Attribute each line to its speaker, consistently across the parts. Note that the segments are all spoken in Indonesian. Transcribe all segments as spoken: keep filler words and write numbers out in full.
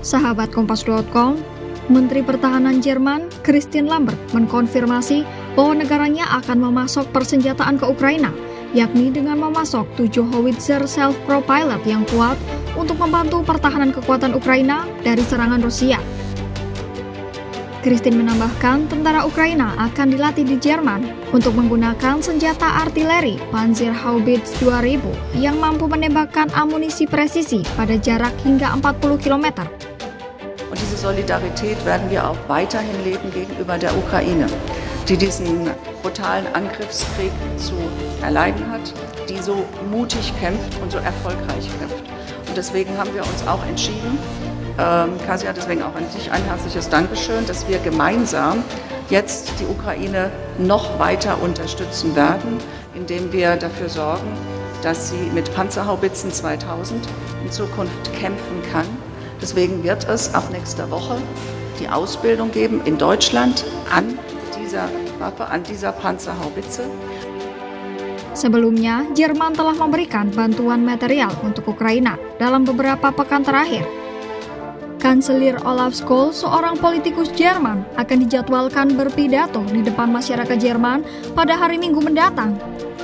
Speaker 1: Sahabat Kompas titik com, Menteri Pertahanan Jerman, Christine Lambert, mengkonfirmasi bahwa negaranya akan memasok persenjataan ke Ukraina, yakni dengan memasok tujuh howitzer self-propelled yang kuat untuk membantu pertahanan kekuatan Ukraina dari serangan Rusia. Christine menambahkan tentara Ukraina akan dilatih di Jerman untuk menggunakan senjata artileri Panzerhaubitze dua ribu yang mampu menembakkan amunisi presisi pada jarak hingga empat puluh kilometer.
Speaker 2: Und diese Solidarität werden wir auch weiterhin leben gegenüber der Ukraine, die diesen brutalen Angriffskrieg zu erleiden hat, die so mutig kämpft und so erfolgreich kämpft. Und deswegen haben wir uns auch entschieden, ähm, Kasia, deswegen auch an dich ein herzliches Dankeschön, dass wir gemeinsam jetzt die Ukraine noch weiter unterstützen werden, indem wir dafür sorgen, dass sie mit Panzerhaubitzen zweitausend in Zukunft kämpfen kann. Deswegen wird es ab nächster Woche die Ausbildung geben in Deutschland an dieser Waffe, an dieser Panzerhaubitze.
Speaker 1: Sebelumnya, Jerman telah memberikan bantuan material untuk Ukraina dalam beberapa pekan terakhir. Kanselir Olaf Scholz, seorang politikus Jerman, akan dijadwalkan berpidato di depan masyarakat Jerman pada hari Minggu mendatang.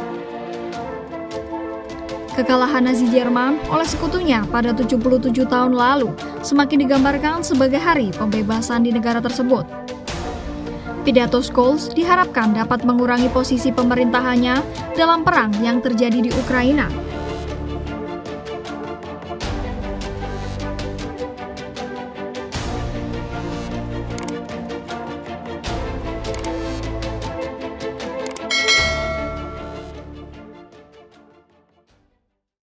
Speaker 1: Kekalahan Nazi Jerman oleh sekutunya pada tujuh puluh tujuh tahun lalu semakin digambarkan sebagai hari pembebasan di negara tersebut. Pidato Scholz diharapkan dapat mengurangi posisi pemerintahannya dalam perang yang terjadi di Ukraina